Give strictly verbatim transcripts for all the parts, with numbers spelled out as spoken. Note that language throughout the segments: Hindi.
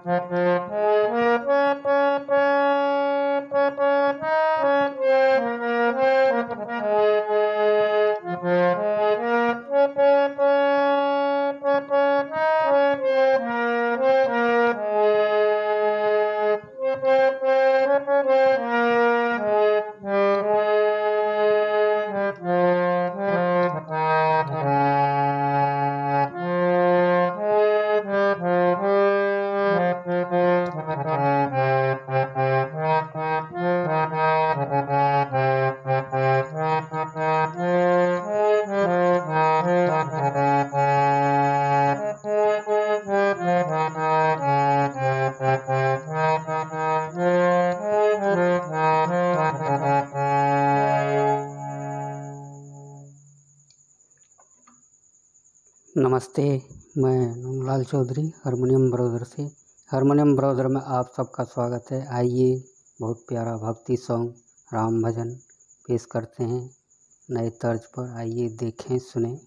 नमस्ते, मैं नूनलाल चौधरी हारमोनियम ब्रदर से। हारमोनियम ब्रदर में आप सबका स्वागत है। आइए बहुत प्यारा भक्ति सॉन्ग राम भजन पेश करते हैं नए तर्ज पर। आइए देखें सुने।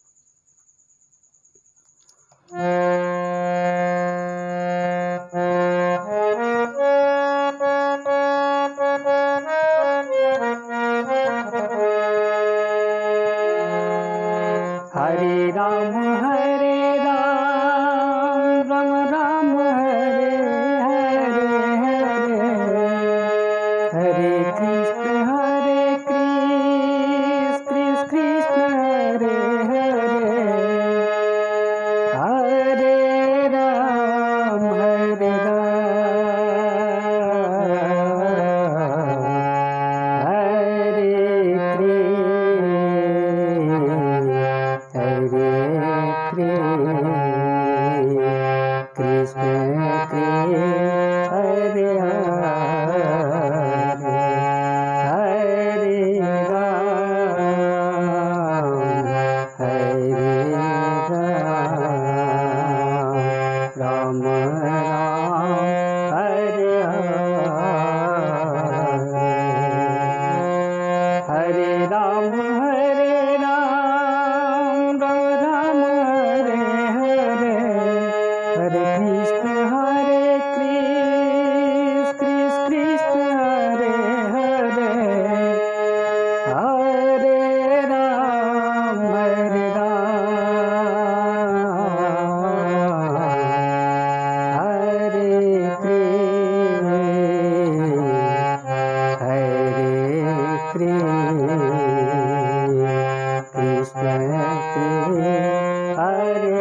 हरे राम हरे राम राम राम हरे हरे हरे हरे कृष्ण हरे कृष्ण कृष्ण कृष्ण हरे हरे हरे राम हरे कृष्ण कृष्ण हरे हरे राम हरे राम राम राम हरे हरे राम हरे राम राम राम हरे हरे हरे कृष्ण हरे कृष्ण कृष्ण कृष्ण हरे हरे हरे राम हरे राम हरे कृष्ण हरे कृष्ण कृष्ण कृष्ण हरे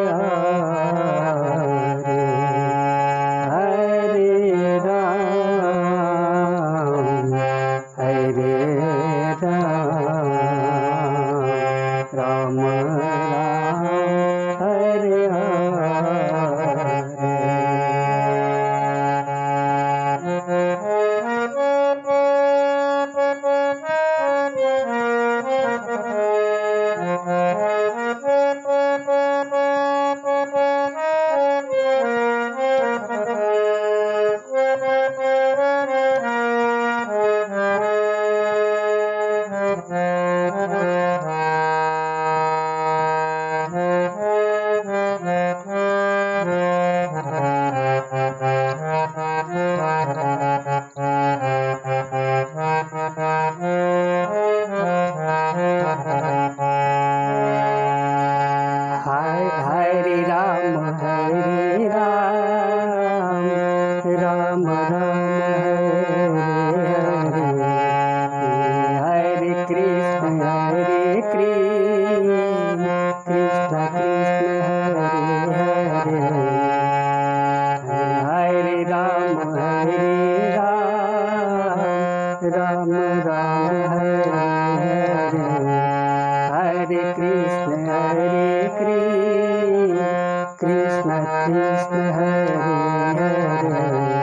हरे हरे राम हरे राम राम राम हरे हरे राम हरे राम राम राम हरे हरे हरे कृष्ण हरे कृष्ण कृष्ण कृष्ण हरे हरे हरे राम हरे राम राम राम हरे हरे हरे कृष्ण हरे कृष्ण कृष्ण कृष्ण हरे हरे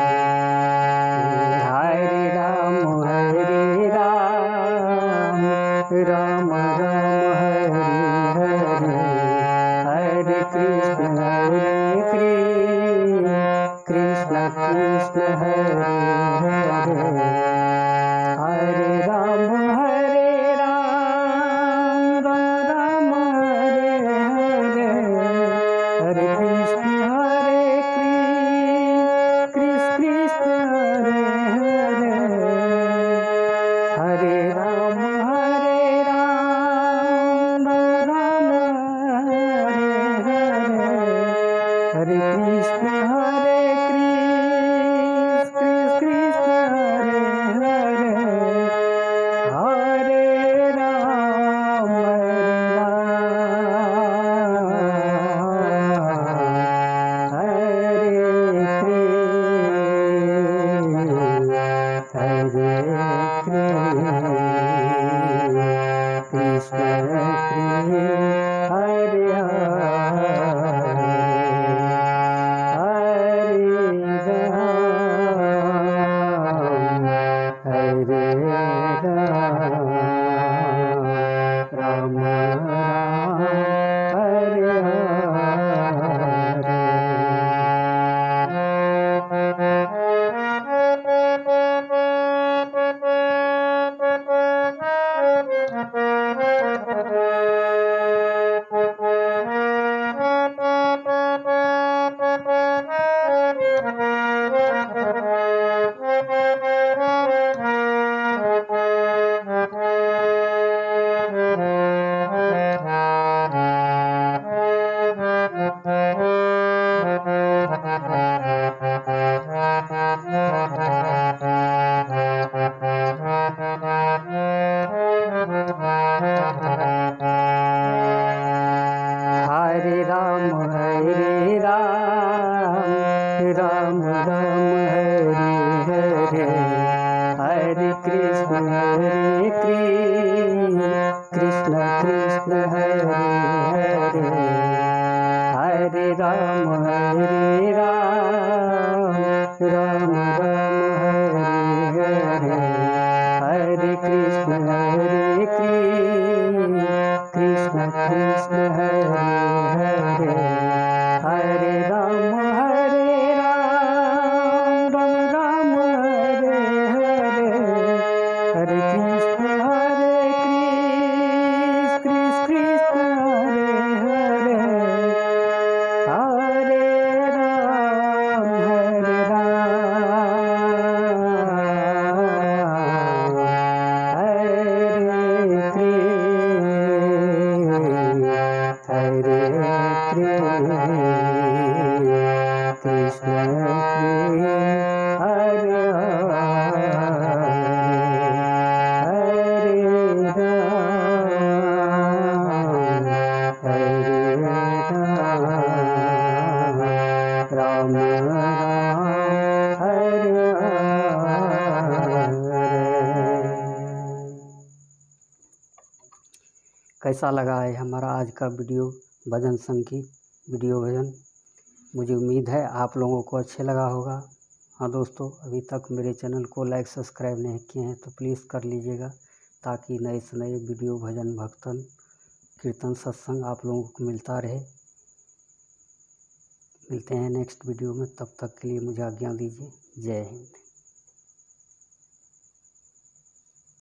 हरे राम हरे राम राम राम हरे हरे हरे कृष्ण हरे कृष्ण कृष्ण कृष्ण हरे हरे हरे राम हरे राम राम राम हरे हरे हरे कृष्ण हरे कृष्ण हरे कृष्ण हरे कृष्ण कृष्ण कृष्ण हरे हरे हरे राम हरे राम हरे कृष्ण हरे हरे राम हरे राम राम राम हरे हरे हरे कृष्ण हरे कृष्ण कृष्ण हरे हरे हरे राम हरे राम राम राम हरे हरे हरे कृष्ण हरे कृष्ण कृष्ण हरे हरे हरे राम हरे राम राम राम हरे हरे हरे कृष्ण हरे कृष्ण कृष्ण हरे हरे हरे राम हरे राम हरे हरे कृष्ण हरे हरे राम राम हरे कैसा लगा है हमारा आज का वीडियो भजन संगीत वीडियो भजन। मुझे उम्मीद है आप लोगों को अच्छे लगा होगा। हाँ दोस्तों, अभी तक मेरे चैनल को लाइक सब्सक्राइब नहीं किए हैं तो प्लीज़ कर लीजिएगा, ताकि नए से नए वीडियो भजन भक्तन कीर्तन सत्संग आप लोगों को मिलता रहे। मिलते हैं नेक्स्ट वीडियो में, तब तक के लिए मुझे आज्ञा दीजिए। जय हिंद।